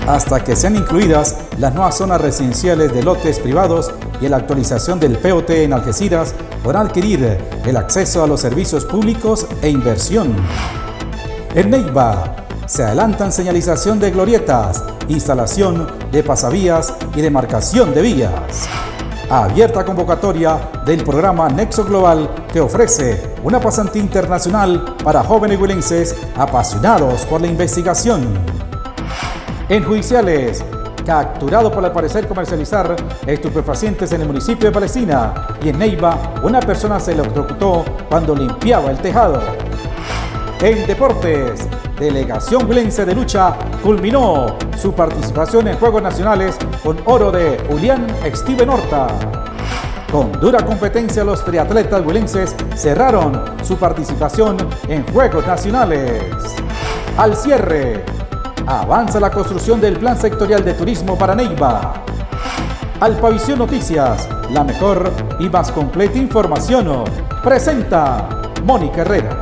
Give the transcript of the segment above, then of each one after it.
hasta que sean incluidas las nuevas zonas residenciales de lotes privados y la actualización del POT en Algeciras, podrán adquirir el acceso a los servicios públicos e inversión. En Neiva se adelantan señalización de glorietas, instalación de pasavías y demarcación de vías. Abierta convocatoria del programa Nexo Global, que ofrece una pasantía internacional para jóvenes huilenses apasionados por la investigación. En judiciales, capturado por al parecer comercializar estupefacientes en el municipio de Palestina, y en Neiva una persona se electrocutó cuando limpiaba el tejado. En deportes, delegación huilense de lucha culminó su participación en Juegos Nacionales con oro de Julián Steven Horta. Con dura competencia, los triatletas huilenses cerraron su participación en Juegos Nacionales. Al cierre, avanza la construcción del Plan Sectorial de Turismo para Neiva. Alpavisión Noticias, la mejor y más completa información, presenta Mónica Herrera.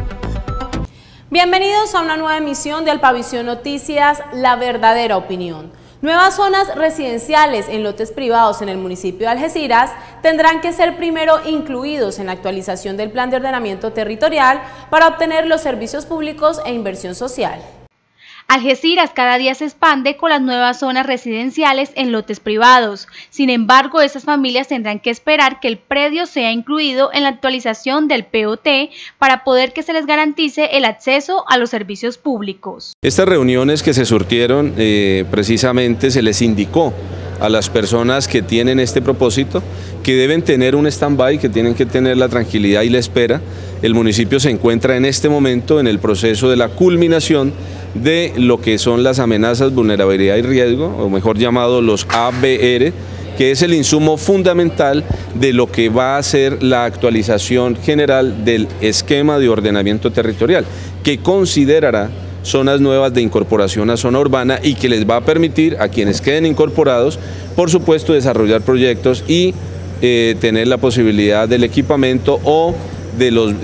Bienvenidos a una nueva emisión de Alpavisión Noticias, la verdadera opinión. Nuevas zonas residenciales en lotes privados en el municipio de Algeciras tendrán que ser primero incluidos en la actualización del Plan de Ordenamiento Territorial para obtener los servicios públicos e inversión social. Algeciras cada día se expande con las nuevas zonas residenciales en lotes privados. Sin embargo, estas familias tendrán que esperar que el predio sea incluido en la actualización del POT para poder que se les garantice el acceso a los servicios públicos. Estas reuniones que se surtieron, precisamente se les indicó a las personas que tienen este propósito que deben tener un stand-by, que tienen que tener la tranquilidad y la espera. El municipio se encuentra en este momento en el proceso de la culminación de lo que son las amenazas, vulnerabilidad y riesgo, o mejor llamado los ABR, que es el insumo fundamental de lo que va a ser la actualización general del esquema de ordenamiento territorial, que considerará zonas nuevas de incorporación a zona urbana y que les va a permitir a quienes queden incorporados, por supuesto, desarrollar proyectos y tener la posibilidad del equipamiento o de los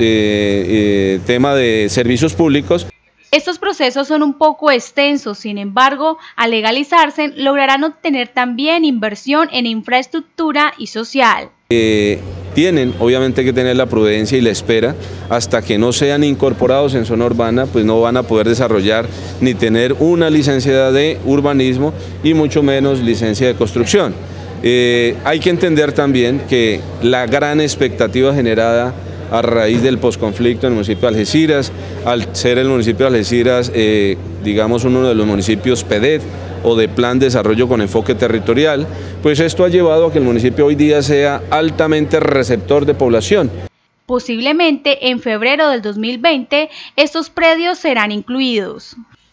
temas de servicios públicos. Estos procesos son un poco extensos, sin embargo, al legalizarse, lograrán obtener también inversión en infraestructura y social. Tienen obviamente que tener la prudencia y la espera hasta que no sean incorporados en zona urbana, pues no van a poder desarrollar ni tener una licencia de urbanismo y mucho menos licencia de construcción. Hay que entender también que la gran expectativa generada a raíz del posconflicto en el municipio de Algeciras, al ser el municipio de Algeciras, digamos, uno de los municipios PEDET o de Plan de Desarrollo con Enfoque Territorial, pues esto ha llevado a que el municipio hoy día sea altamente receptor de población. Posiblemente en febrero del 2020 estos predios serán incluidos.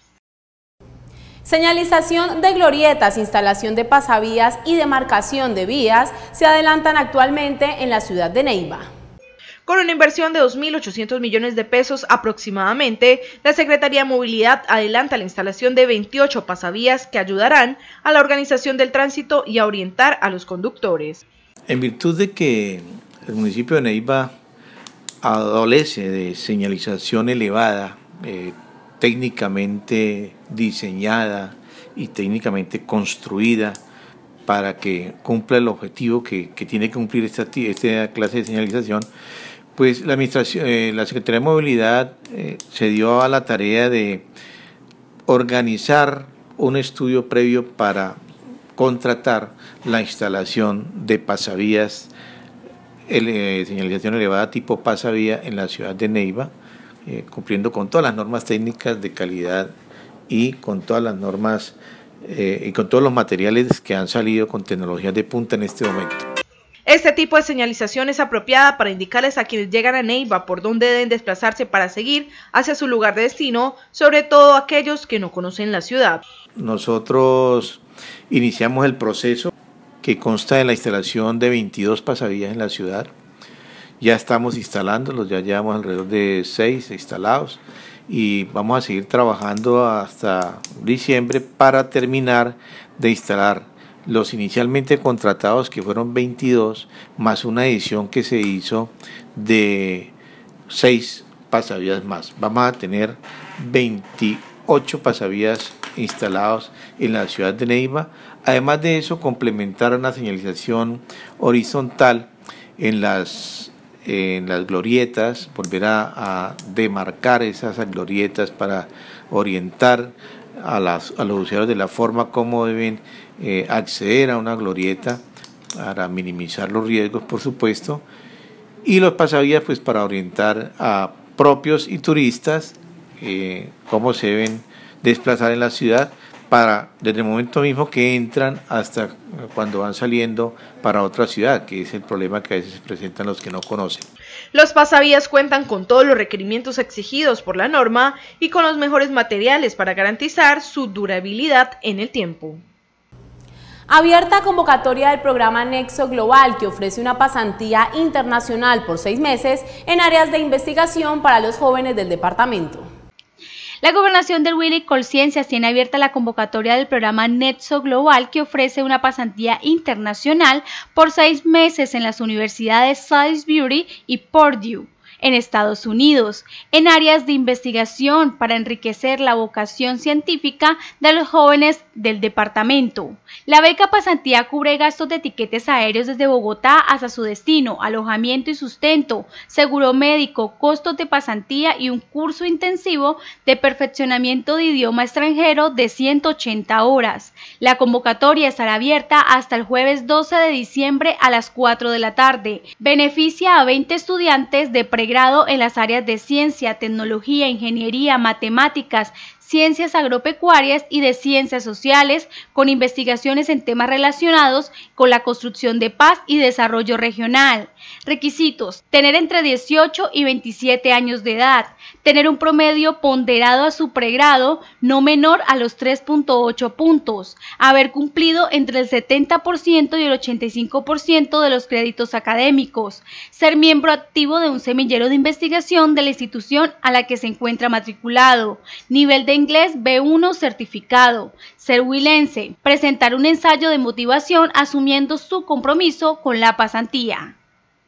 Señalización de glorietas, instalación de pasavías y demarcación de vías se adelantan actualmente en la ciudad de Neiva. Con una inversión de 2.800 millones de pesos aproximadamente, la Secretaría de Movilidad adelanta la instalación de 28 pasavías que ayudarán a la organización del tránsito y a orientar a los conductores. En virtud de que el municipio de Neiva adolece de señalización elevada, técnicamente diseñada y técnicamente construida para que cumpla el objetivo que tiene que cumplir esta clase de señalización, pues la administración, la Secretaría de Movilidad se dio a la tarea de organizar un estudio previo para contratar la instalación de pasavías, señalización elevada tipo pasavía en la ciudad de Neiva, cumpliendo con todas las normas técnicas de calidad y con todas las normas y con todos los materiales que han salido con tecnologías de punta en este momento. Este tipo de señalización es apropiada para indicarles a quienes llegan a Neiva por dónde deben desplazarse para seguir hacia su lugar de destino, sobre todo aquellos que no conocen la ciudad. Nosotros iniciamos el proceso que consta de la instalación de 22 pasavías en la ciudad. Ya estamos instalándolos, ya llevamos alrededor de 6 instalados y vamos a seguir trabajando hasta diciembre para terminar de instalar los inicialmente contratados, que fueron 22, más una edición que se hizo de 6 pasavías más. Vamos a tener 28 pasavías instalados en la ciudad de Neiva. Además de eso, complementar una señalización horizontal en las glorietas, volver a demarcar esas glorietas para orientar a los usuarios de la forma como deben acceder a una glorieta para minimizar los riesgos, por supuesto, y los pasavías pues para orientar a propios y turistas cómo se deben desplazar en la ciudad desde el momento mismo que entran hasta cuando van saliendo para otra ciudad, que es el problema que a veces presentan los que no conocen. Los pasavías cuentan con todos los requerimientos exigidos por la norma y con los mejores materiales para garantizar su durabilidad en el tiempo. Abierta convocatoria del programa Nexo Global, que ofrece una pasantía internacional por 6 meses en áreas de investigación para los jóvenes del departamento. La Gobernación del Huila y Colciencias tiene abierta la convocatoria del programa Nexo Global, que ofrece una pasantía internacional por 6 meses en las universidades Salisbury y Purdue, en Estados Unidos, en áreas de investigación para enriquecer la vocación científica de los jóvenes del departamento. La beca pasantía cubre gastos de tiquetes aéreos desde Bogotá hasta su destino, alojamiento y sustento, seguro médico, costos de pasantía y un curso intensivo de perfeccionamiento de idioma extranjero de 180 horas. La convocatoria estará abierta hasta el jueves 12 de diciembre a las 4 de la tarde. Beneficia a 20 estudiantes de pregrado en las áreas de ciencia, tecnología, ingeniería, matemáticas, ciencias agropecuarias y de ciencias sociales, con investigaciones en temas relacionados con la construcción de paz y desarrollo regional. Requisitos: tener entre 18 y 27 años de edad, tener un promedio ponderado a su pregrado no menor a los 3.8 puntos, haber cumplido entre el 70% y el 85% de los créditos académicos, ser miembro activo de un semillero de investigación de la institución a la que se encuentra matriculado, nivel de inglés B1 certificado, ser huilense, presentar un ensayo de motivación asumiendo su compromiso con la pasantía.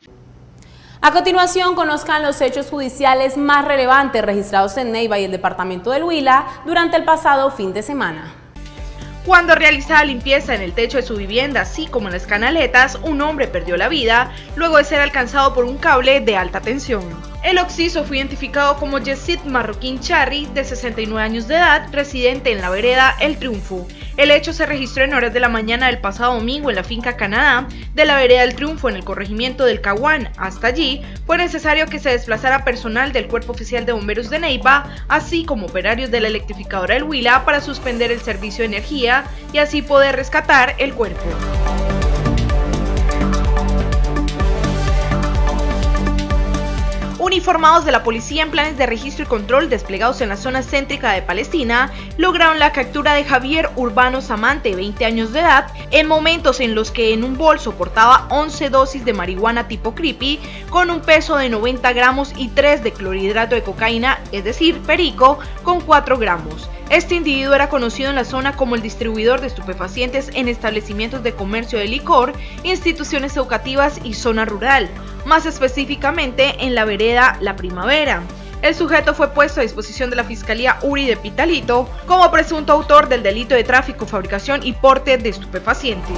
A continuación, conozcan los hechos judiciales más relevantes registrados en Neiva y el departamento del Huila durante el pasado fin de semana. Cuando realizaba limpieza en el techo de su vivienda, así como en las canaletas, un hombre perdió la vida luego de ser alcanzado por un cable de alta tensión. El occiso fue identificado como Yesid Marroquín Charri, de 69 años de edad, residente en la vereda El Triunfo. El hecho se registró en horas de la mañana del pasado domingo en la finca Canadá de la vereda El Triunfo, en el corregimiento del Caguán. Hasta allí fue necesario que se desplazara personal del Cuerpo Oficial de Bomberos de Neiva, así como operarios de la electrificadora del Huila, para suspender el servicio de energía y así poder rescatar el cuerpo. Uniformados de la policía en planes de registro y control desplegados en la zona céntrica de Palestina, lograron la captura de Javier Urbano Samante, 20 años de edad, en momentos en los que en un bolso portaba 11 dosis de marihuana tipo creepy, con un peso de 90 gramos y 3 de clorhidrato de cocaína, es decir, perico, con 4 gramos. Este individuo era conocido en la zona como el distribuidor de estupefacientes en establecimientos de comercio de licor, instituciones educativas y zona rural, más específicamente en la vereda La Primavera. El sujeto fue puesto a disposición de la Fiscalía URI de Pitalito como presunto autor del delito de tráfico, fabricación y porte de estupefacientes.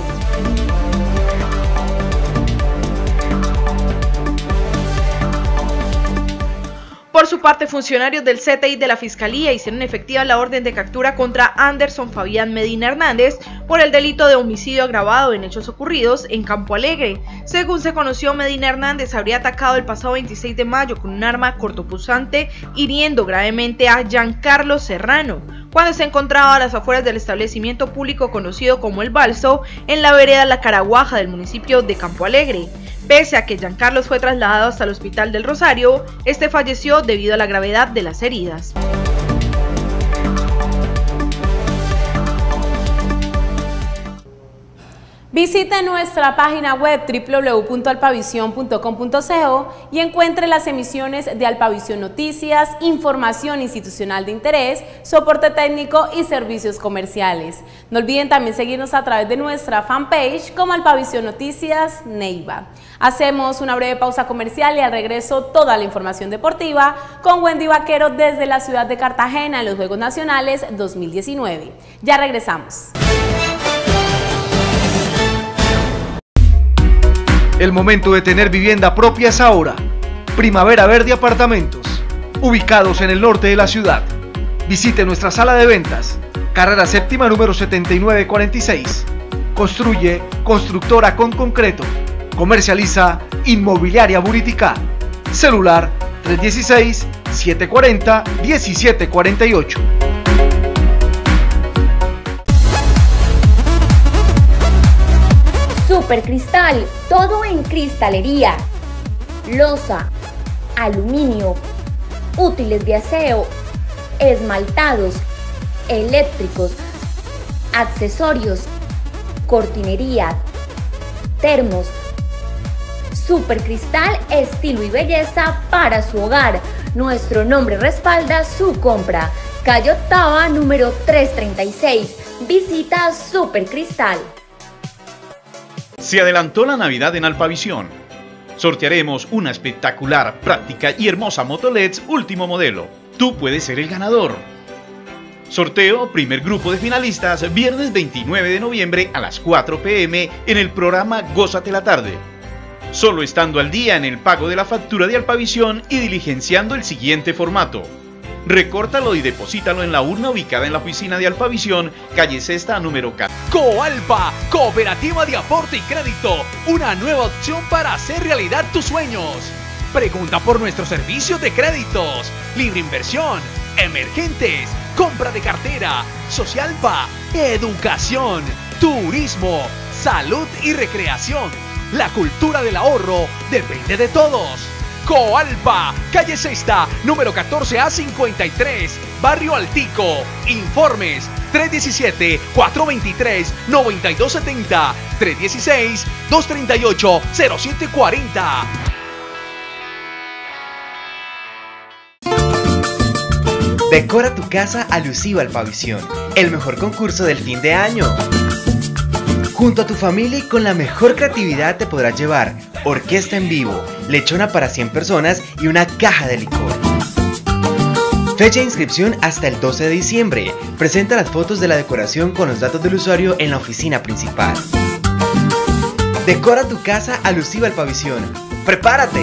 Por su parte, funcionarios del CTI de la Fiscalía hicieron efectiva la orden de captura contra Anderson Fabián Medina Hernández por el delito de homicidio agravado en hechos ocurridos en Campo Alegre. Según se conoció, Medina Hernández habría atacado el pasado 26 de mayo con un arma cortopunzante, hiriendo gravemente a Giancarlo Serrano, cuando se encontraba a las afueras del establecimiento público conocido como El Balso, en la vereda La Caraguaja del municipio de Campo Alegre. Pese a que Giancarlo fue trasladado hasta el Hospital del Rosario, este falleció debido a la gravedad de las heridas. Visite nuestra página web www.alpavision.com.co y encuentre las emisiones de Alpavisión Noticias, información institucional de interés, soporte técnico y servicios comerciales. No olviden también seguirnos a través de nuestra fanpage como Alpavisión Noticias Neiva. Hacemos una breve pausa comercial y al regreso toda la información deportiva con Wendy Vaquero desde la ciudad de Cartagena en los Juegos Nacionales 2019. Ya regresamos. El momento de tener vivienda propia es ahora. Primavera Verde Apartamentos, ubicados en el norte de la ciudad. Visite nuestra sala de ventas, carrera séptima número 7946. Construye Constructora con Concreto. Comercializa Inmobiliaria Buriticá. Celular 316-740-1748. Supercristal, todo en cristalería, loza, aluminio, útiles de aseo, esmaltados, eléctricos, accesorios, cortinería, termos. Supercristal, estilo y belleza para su hogar. Nuestro nombre respalda su compra. Calle Octava, número 336. Visita Supercristal. Se adelantó la Navidad en Alpavisión. Sortearemos una espectacular, práctica y hermosa moto LEDs último modelo. Tú puedes ser el ganador. Sorteo, primer grupo de finalistas, viernes 29 de noviembre a las 4 p.m. en el programa Gózate la Tarde. Solo estando al día en el pago de la factura de Alpavisión y diligenciando el siguiente formato. Recórtalo y deposítalo en la urna ubicada en la oficina de Alpavisión, calle Sexta, número 4. Coalpa, Cooperativa de Aporte y Crédito, una nueva opción para hacer realidad tus sueños. Pregunta por nuestros servicios de créditos, libre inversión, emergentes, compra de cartera, Socialpa, educación, turismo, salud y recreación. La cultura del ahorro depende de todos. Coalpa, calle Sexta, número 14A53, Barrio Altico. Informes 317-423-9270, 316-238-0740. Decora tu casa alusiva al Alpavisión, el mejor concurso del fin de año. Junto a tu familia y con la mejor creatividad te podrás llevar orquesta en vivo, lechona para 100 personas y una caja de licor. Fecha de inscripción hasta el 12 de diciembre. Presenta las fotos de la decoración con los datos del usuario en la oficina principal. Decora tu casa alusiva al Alpavisión. ¡Prepárate!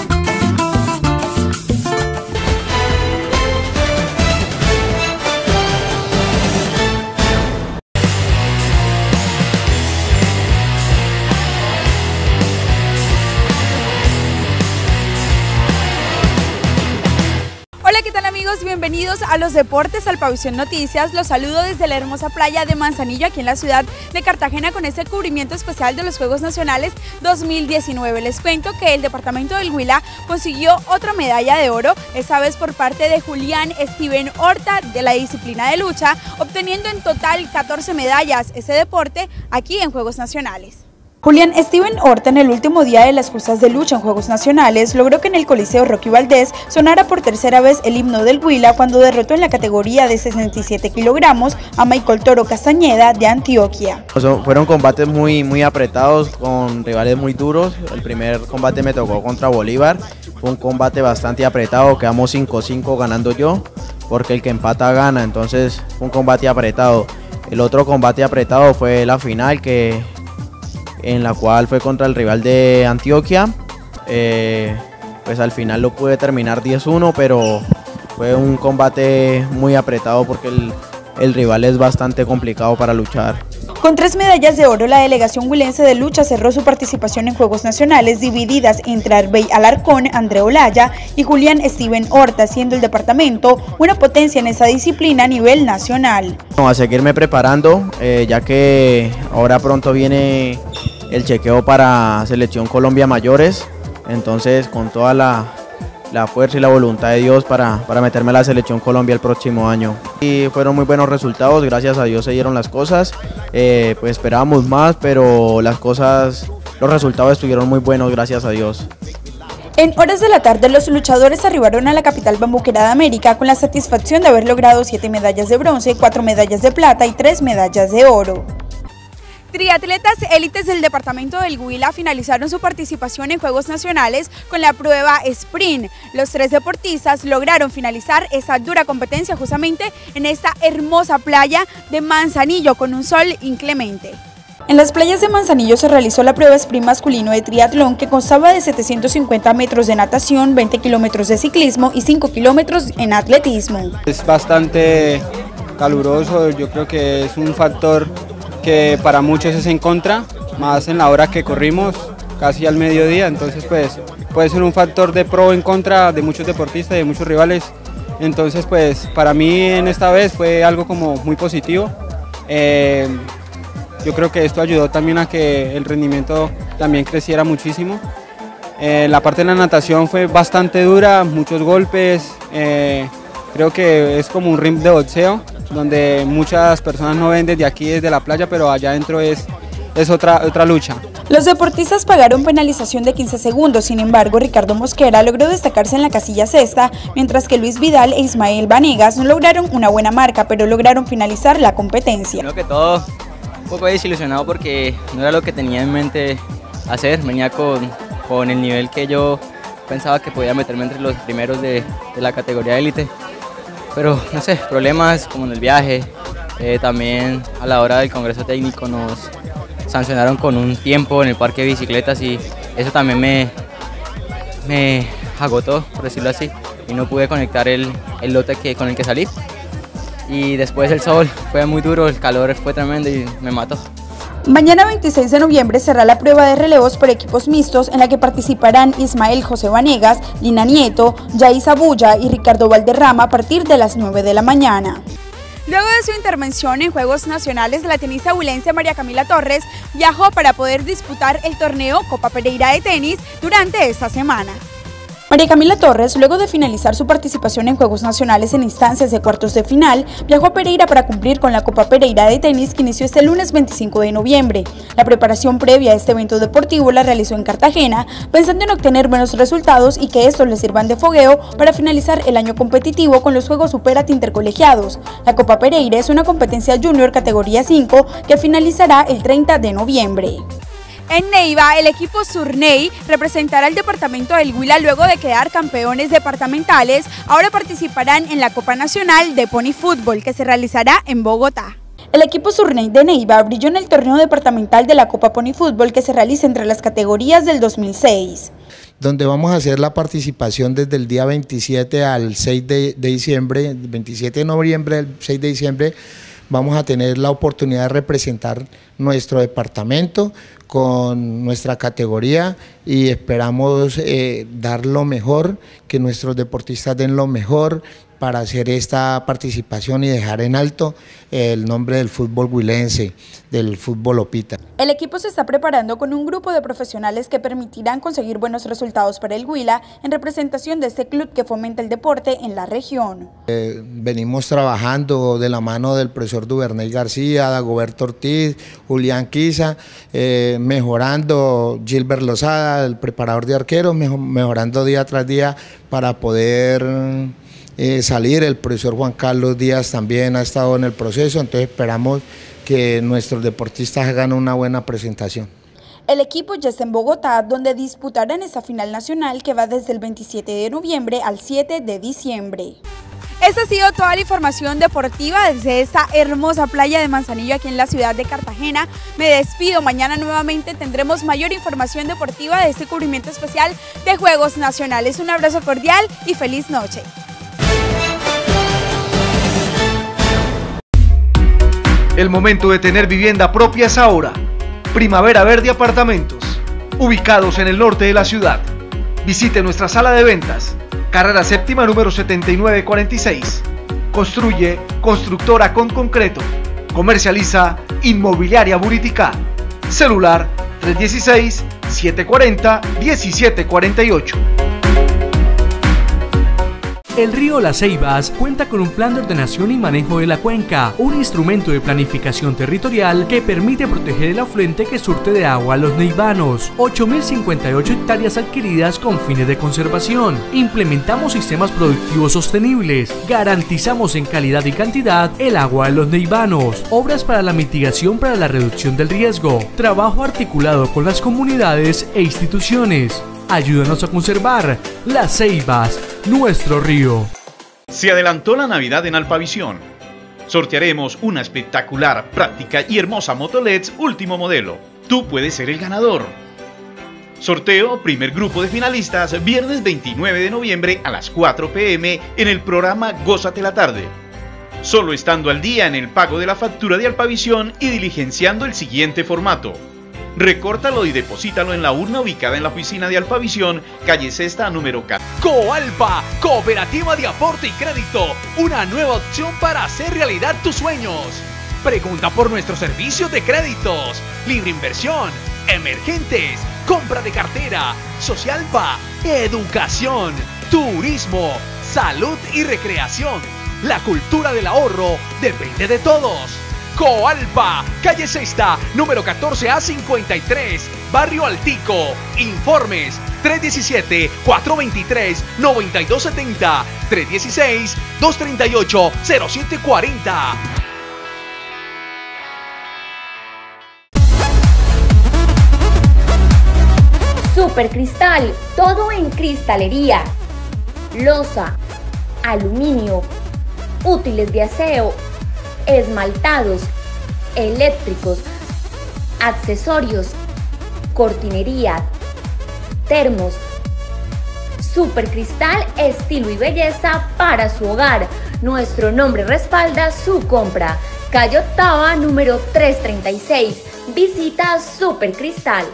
Bienvenidos a los deportes Alpavisión Noticias. Los saludo desde la hermosa playa de Manzanillo, aquí en la ciudad de Cartagena, con este cubrimiento especial de los Juegos Nacionales 2019. Les cuento que el departamento del Huila consiguió otra medalla de oro, esta vez por parte de Julián Steven Horta de la disciplina de lucha, obteniendo en total 14 medallas ese deporte aquí en Juegos Nacionales. Julián Steven Horta, en el último día de las justas de lucha en Juegos Nacionales, logró que en el Coliseo Rocky Valdés sonara por tercera vez el himno del Huila cuando derrotó en la categoría de 67 kilogramos a Michael Toro Castañeda de Antioquia. Fueron combates muy apretados, con rivales muy duros. El primer combate me tocó contra Bolívar, fue un combate bastante apretado, quedamos 5-5 ganando yo, porque el que empata gana, entonces fue un combate apretado. El otro combate apretado fue la final, en la cual fue contra el rival de Antioquia. Pues al final lo pude terminar 10-1, pero fue un combate muy apretado porque el rival es bastante complicado para luchar. Con 3 medallas de oro, la delegación huilense de lucha cerró su participación en Juegos Nacionales, divididas entre Arbey Alarcón, André Olaya y Julián Steven Horta, siendo el departamento una potencia en esa disciplina a nivel nacional. A seguirme preparando, ya que ahora pronto viene el chequeo para Selección Colombia Mayores, entonces con toda la la fuerza y la voluntad de Dios para meterme a la Selección Colombia el próximo año. Y fueron muy buenos resultados, gracias a Dios se dieron las cosas, pues esperábamos más, pero los resultados estuvieron muy buenos, gracias a Dios. En horas de la tarde, los luchadores arribaron a la capital bambuquera de América con la satisfacción de haber logrado 7 medallas de bronce, 4 medallas de plata y 3 medallas de oro. Triatletas élites del departamento del Huila finalizaron su participación en Juegos Nacionales con la prueba sprint. Los 3 deportistas lograron finalizar esa dura competencia justamente en esta hermosa playa de Manzanillo con un sol inclemente. En las playas de Manzanillo se realizó la prueba sprint masculino de triatlón que constaba de 750 metros de natación, 20 kilómetros de ciclismo y 5 kilómetros en atletismo. Es bastante caluroso, yo creo que es un factor que para muchos es en contra, más en la hora que corrimos, casi al mediodía, entonces pues puede ser un factor de pro en contra de muchos deportistas y de muchos rivales. Entonces pues para mí en esta vez fue algo como muy positivo. Yo creo que esto ayudó también a que el rendimiento también creciera muchísimo. La parte de la natación fue bastante dura, muchos golpes, creo que es como un ring de boxeo, donde muchas personas no ven desde aquí, desde la playa, pero allá adentro es otra lucha. Los deportistas pagaron penalización de 15 segundos, sin embargo Ricardo Mosquera logró destacarse en la casilla sexta, mientras que Luis Vidal e Ismael Vanegas no lograron una buena marca, pero lograron finalizar la competencia. Creo que todo un poco desilusionado porque no era lo que tenía en mente hacer, venía con el nivel que yo pensaba que podía meterme entre los primeros de la categoría élite, pero no sé, problemas como en el viaje, también a la hora del congreso técnico nos sancionaron con un tiempo en el parque de bicicletas y eso también me agotó, por decirlo así, y no pude conectar el lote con el que salí. Y después el sol fue muy duro, el calor fue tremendo y me mató. Mañana 26 de noviembre será la prueba de relevos por equipos mixtos en la que participarán Ismael José Vanegas, Lina Nieto, Yaisa Bulla y Ricardo Valderrama a partir de las 9 de la mañana. Luego de su intervención en Juegos Nacionales, la tenista huilense María Camila Torres viajó para poder disputar el torneo Copa Pereira de tenis durante esta semana. María Camila Torres, luego de finalizar su participación en Juegos Nacionales en instancias de cuartos de final, viajó a Pereira para cumplir con la Copa Pereira de tenis que inició este lunes 25 de noviembre. La preparación previa a este evento deportivo la realizó en Cartagena, pensando en obtener buenos resultados y que estos le sirvan de fogueo para finalizar el año competitivo con los Juegos Superat Intercolegiados. La Copa Pereira es una competencia junior categoría 5 que finalizará el 30 de noviembre. En Neiva, el equipo Surney representará al departamento del Huila luego de quedar campeones departamentales. Ahora participarán en la Copa Nacional de Pony Fútbol que se realizará en Bogotá. El equipo Surney de Neiva brilló en el torneo departamental de la Copa Pony Fútbol que se realiza entre las categorías del 2006. Donde vamos a hacer la participación desde el día 27 al 6 de diciembre, 27 de noviembre al 6 de diciembre, vamos a tener la oportunidad de representar nuestro departamento con nuestra categoría y esperamos dar lo mejor, que nuestros deportistas den lo mejor para hacer esta participación y dejar en alto el nombre del fútbol huilense, del fútbol Opita. El equipo se está preparando con un grupo de profesionales que permitirán conseguir buenos resultados para el Huila en representación de este club que fomenta el deporte en la región. Venimos trabajando de la mano del profesor Duvernay García, Dagoberto Ortiz, Julián Quiza, mejorando Gilbert Lozada, el preparador de arqueros, mejorando día tras día para poder salir. El profesor Juan Carlos Díaz también ha estado en el proceso, entonces esperamos que nuestros deportistas hagan una buena presentación. El equipo ya está en Bogotá, donde disputarán esta final nacional que va desde el 27 de noviembre al 7 de diciembre. Esta ha sido toda la información deportiva desde esta hermosa playa de Manzanillo aquí en la ciudad de Cartagena. Me despido, mañana nuevamente tendremos mayor información deportiva de este cubrimiento especial de Juegos Nacionales. Un abrazo cordial y feliz noche. El momento de tener vivienda propia es ahora. Primavera Verde Apartamentos, ubicados en el norte de la ciudad. Visite nuestra sala de ventas, carrera séptima número 7946. Construye constructora con concreto. Comercializa Inmobiliaria Buriticá. Celular 316-740-1748. El río Las Ceibas cuenta con un plan de ordenación y manejo de la cuenca, un instrumento de planificación territorial que permite proteger el afluente que surte de agua a los neivanos. 8.058 hectáreas adquiridas con fines de conservación. Implementamos sistemas productivos sostenibles. Garantizamos en calidad y cantidad el agua de los neivanos. Obras para la mitigación para la reducción del riesgo. Trabajo articulado con las comunidades e instituciones. Ayúdanos a conservar Las Ceibas, nuestro río. Se adelantó la Navidad en Alpavisión. Sortearemos una espectacular, práctica y hermosa moto LED último modelo. Tú puedes ser el ganador. Sorteo primer grupo de finalistas viernes 29 de noviembre a las 4 p.m. en el programa Gózate la Tarde. Solo estando al día en el pago de la factura de Alpavisión y diligenciando el siguiente formato. Recórtalo y deposítalo en la urna ubicada en la oficina de Alpavisión, calle Sexta, número 4. Coalpa, Cooperativa de Aporte y Crédito, una nueva opción para hacer realidad tus sueños. Pregunta por nuestros servicios de créditos, libre inversión, emergentes, compra de cartera, Socialpa, educación, turismo, salud y recreación. La cultura del ahorro depende de todos. Coalpa, calle Sexta, número 14A53, Barrio Altico. Informes 317-423-9270, 316-238-0740. Supercristal, todo en cristalería, loza, aluminio, útiles de aseo, esmaltados, eléctricos, accesorios, cortinería, termos. Supercristal, estilo y belleza para su hogar. Nuestro nombre respalda su compra. Calle Octava, número 336. Visita Supercristal.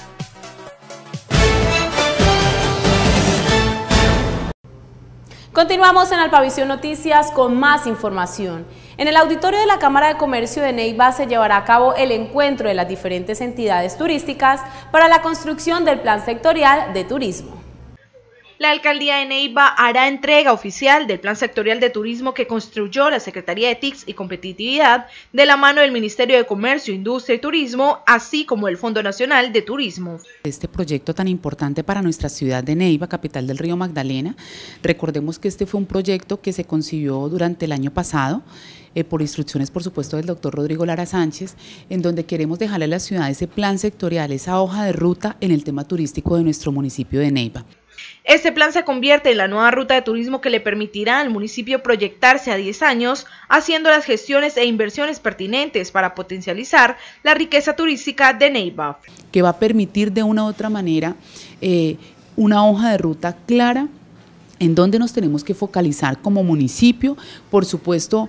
Continuamos en Alpavisión Noticias con más información. En el auditorio de la Cámara de Comercio de Neiva se llevará a cabo el encuentro de las diferentes entidades turísticas para la construcción del Plan Sectorial de Turismo. La Alcaldía de Neiva hará entrega oficial del Plan Sectorial de Turismo que construyó la Secretaría de TICs y Competitividad de la mano del Ministerio de Comercio, Industria y Turismo, así como el Fondo Nacional de Turismo. Este proyecto tan importante para nuestra ciudad de Neiva, capital del río Magdalena, recordemos que este fue un proyecto que se concibió durante el año pasado, por instrucciones, por supuesto, del doctor Rodrigo Lara Sánchez, en donde queremos dejarle a la ciudad ese plan sectorial, esa hoja de ruta en el tema turístico de nuestro municipio de Neiva. Este plan se convierte en la nueva ruta de turismo que le permitirá al municipio proyectarse a 10 años, haciendo las gestiones e inversiones pertinentes para potencializar la riqueza turística de Neiva. Que va a permitir de una u otra manera una hoja de ruta clara en donde nos tenemos que focalizar como municipio, por supuesto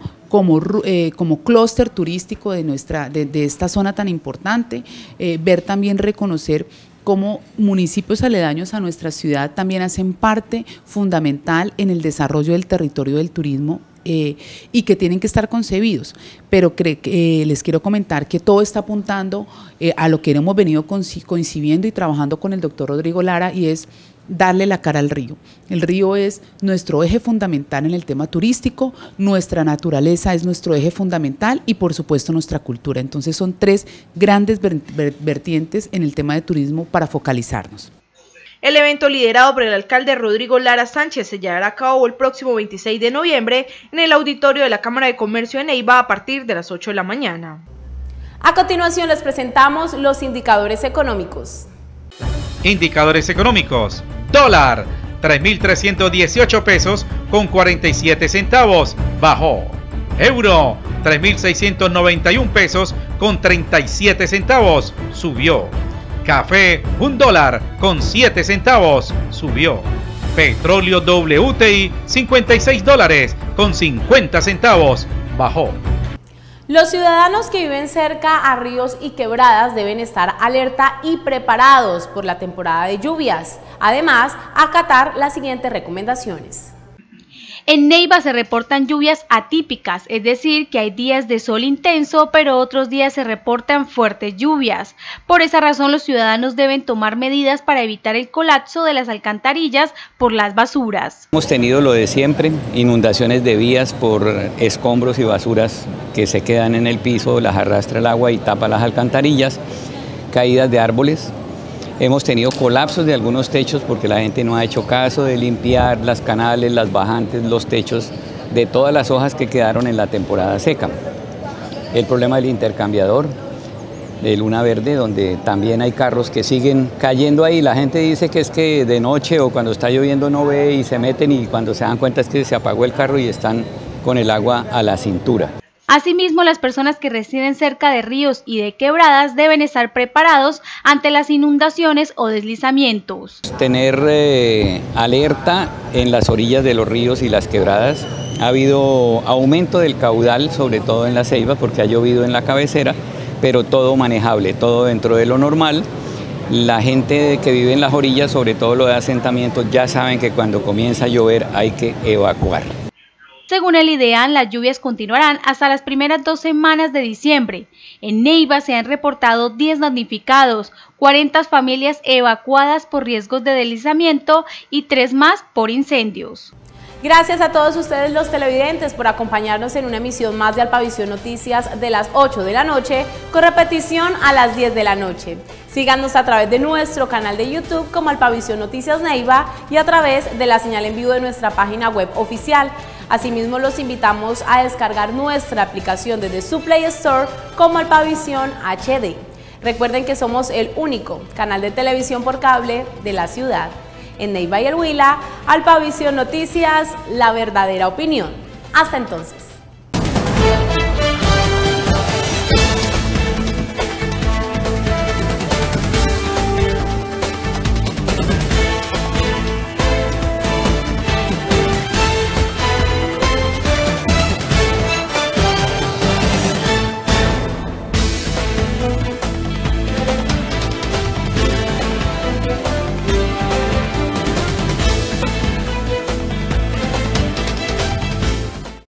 como clúster turístico de esta zona tan importante, ver también, reconocer cómo municipios aledaños a nuestra ciudad también hacen parte fundamental en el desarrollo del territorio del turismo y que tienen que estar concebidos, pero les quiero comentar que todo está apuntando a lo que hemos venido coincidiendo y trabajando con el doctor Rodrigo Lara, y es darle la cara al río. El río es nuestro eje fundamental en el tema turístico, nuestra naturaleza es nuestro eje fundamental y por supuesto nuestra cultura. Entonces son tres grandes vertientes en el tema de turismo para focalizarnos. El evento, liderado por el alcalde Rodrigo Lara Sánchez, se llevará a cabo el próximo 26 de noviembre en el auditorio de la Cámara de Comercio de Neiva a partir de las 8 de la mañana. A continuación les presentamos los indicadores económicos. Indicadores económicos. Dólar, 3.318 pesos con 47 centavos, bajó. Euro, 3.691 pesos con 37 centavos, subió. Café, $1 con 7 centavos, subió. Petróleo WTI, $56 con 50 centavos, bajó. Los ciudadanos que viven cerca a ríos y quebradas deben estar alerta y preparados por la temporada de lluvias. Además, acatar las siguientes recomendaciones. En Neiva se reportan lluvias atípicas, es decir, que hay días de sol intenso, pero otros días se reportan fuertes lluvias. Por esa razón, los ciudadanos deben tomar medidas para evitar el colapso de las alcantarillas por las basuras. Hemos tenido lo de siempre, inundaciones de vías por escombros y basuras que se quedan en el piso, las arrastra el agua y tapa las alcantarillas, caídas de árboles. Hemos tenido colapsos de algunos techos porque la gente no ha hecho caso de limpiar las canales, las bajantes, los techos de todas las hojas que quedaron en la temporada seca. El problema del intercambiador de Luna Verde, donde también hay carros que siguen cayendo ahí. La gente dice que es que de noche o cuando está lloviendo no ve y se meten, y cuando se dan cuenta es que se apagó el carro y están con el agua a la cintura. Asimismo, las personas que residen cerca de ríos y de quebradas deben estar preparados ante las inundaciones o deslizamientos. Tener alerta en las orillas de los ríos y las quebradas. Ha habido aumento del caudal, sobre todo en la Ceiba, porque ha llovido en la cabecera, pero todo manejable, todo dentro de lo normal. La gente que vive en las orillas, sobre todo lo de asentamientos, ya saben que cuando comienza a llover hay que evacuar. Según el IDEAN, las lluvias continuarán hasta las primeras 2 semanas de diciembre. En Neiva se han reportado 10 damnificados, 40 familias evacuadas por riesgos de deslizamiento y 3 más por incendios. Gracias a todos ustedes los televidentes por acompañarnos en una emisión más de Alpavisión Noticias de las 8 de la noche, con repetición a las 10 de la noche. Síganos a través de nuestro canal de YouTube como Alpavisión Noticias Neiva y a través de la señal en vivo de nuestra página web oficial. Asimismo, los invitamos a descargar nuestra aplicación desde su Play Store como Alpavisión HD. Recuerden que somos el único canal de televisión por cable de la ciudad. En Neiva y el Huila, Alpavisión Noticias, la verdadera opinión. Hasta entonces.